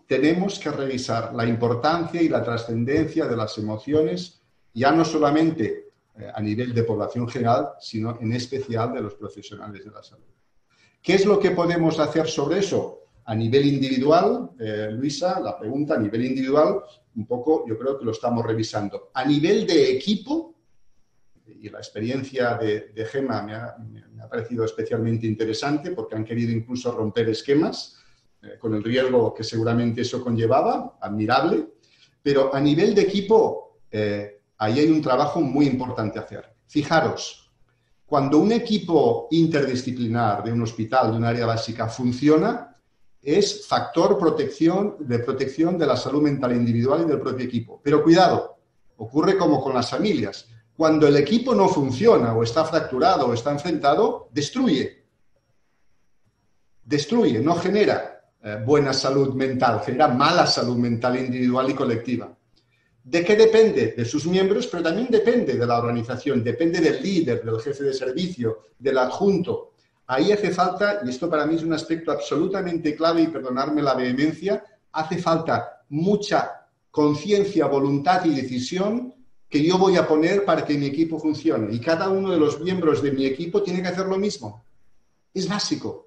tenemos que revisar la importancia y la trascendencia de las emociones, ya no solamente a nivel de población general, sino en especial de los profesionales de la salud. ¿Qué es lo que podemos hacer sobre eso? A nivel individual, Luisa, la pregunta a nivel individual, un poco yo creo que lo estamos revisando. A nivel de equipo, y la experiencia de Gemma me ha parecido especialmente interesante porque han querido incluso romper esquemas, con el riesgo que seguramente eso conllevaba, admirable, pero a nivel de equipo ahí hay un trabajo muy importante a hacer. Fijaros, cuando un equipo interdisciplinar de un hospital, de un área básica, funciona, es factor de protección de la salud mental individual y del propio equipo. Pero cuidado, ocurre como con las familias. Cuando el equipo no funciona o está fracturado o está enfrentado, destruye. Destruye, no genera buena salud mental, genera mala salud mental individual y colectiva. ¿De qué depende? De sus miembros, pero también depende de la organización, depende del líder, del jefe de servicio, del adjunto. Ahí hace falta, y esto para mí es un aspecto absolutamente clave, y perdonadme la vehemencia, hace falta mucha conciencia, voluntad y decisión que yo voy a poner para que mi equipo funcione. Y cada uno de los miembros de mi equipo tiene que hacer lo mismo. Es básico.